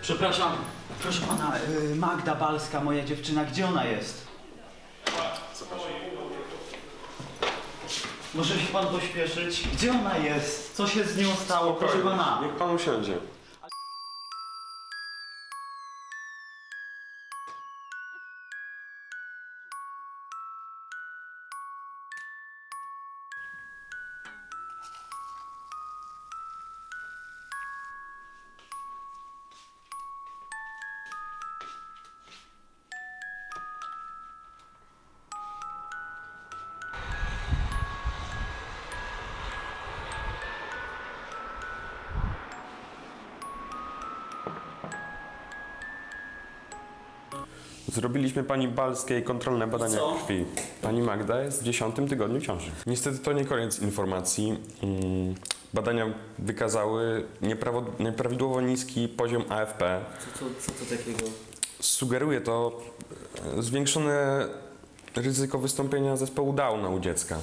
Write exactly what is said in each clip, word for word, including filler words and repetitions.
Przepraszam, proszę pana, yy, Magda Balska, moja dziewczyna, gdzie ona jest? Zapraszam. Może się pan pośpieszyć? Gdzie ona jest? Co się z nią stało? Spokojnie. Proszę pana. Niech pan usiądzie. Zrobiliśmy pani Balskiej kontrolne badania Co? krwi. Pani Magda jest w dziesiątym tygodniu ciąży. Niestety to nie koniec informacji. Mm, Badania wykazały nieprawo- nieprawidłowo niski poziom A F P. Co, co, co to takiego? Sugeruje to e, zwiększone ryzyko wystąpienia zespołu Downa u dziecka.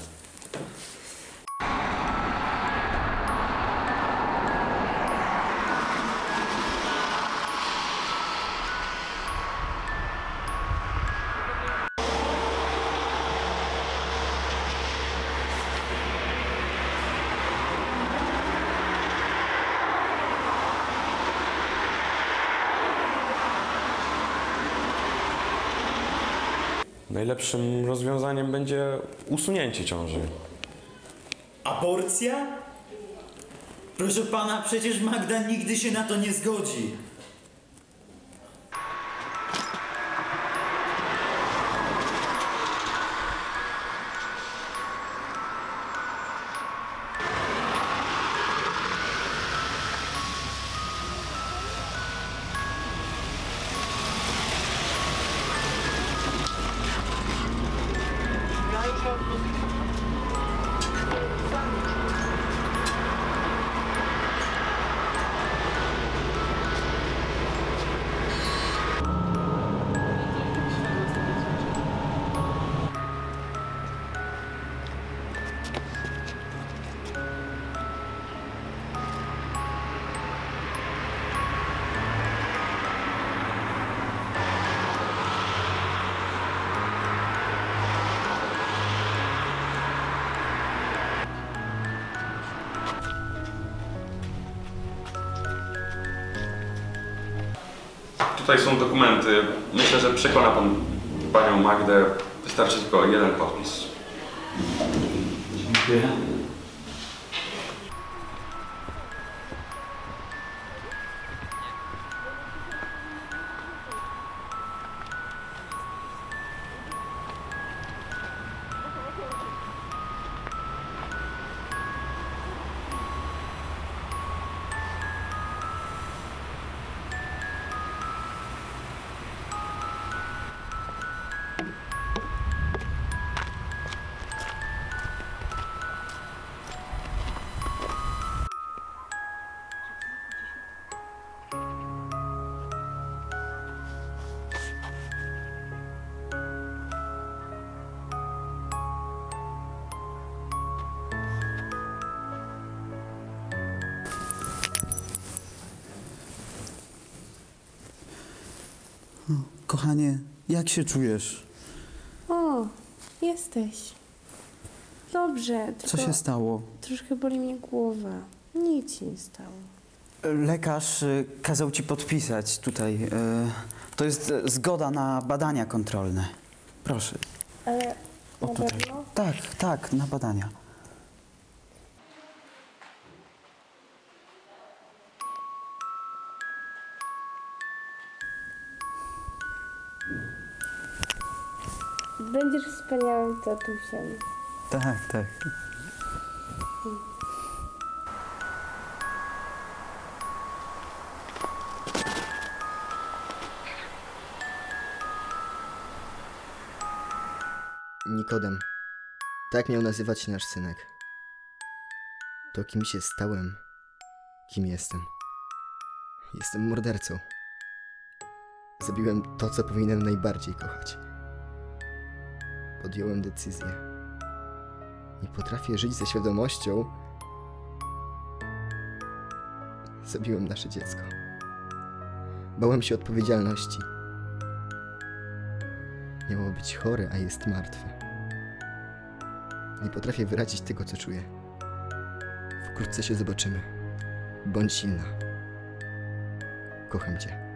Najlepszym rozwiązaniem będzie usunięcie ciąży. Aborcja? Proszę pana, przecież Magda nigdy się na to nie zgodzi. Tutaj są dokumenty. Myślę, że przekona pan panią Magdę. Wystarczy tylko jeden podpis. Dziękuję. Kochanie, jak się czujesz? O, jesteś. Dobrze, tylko Co się stało? troszkę boli mnie głowa. Nic się nie stało. Lekarz y, kazał ci podpisać tutaj. Y, to jest y, zgoda na badania kontrolne. Proszę. Ale O, na tutaj. pewno? Tak, tak, na badania. Będziesz wspaniałym tatusiem. Tak, tak. Nikodem. Tak miał nazywać się nasz synek. To kim się stałem, kim jestem. Jestem mordercą. Zabiłem to, co powinienem najbardziej kochać. Podjąłem decyzję. Nie potrafię żyć ze świadomością. Zabiłem nasze dziecko. Bałem się odpowiedzialności. Miało być chore, a jest martwe. Nie potrafię wyrazić tego, co czuję. Wkrótce się zobaczymy. Bądź silna. Kocham cię.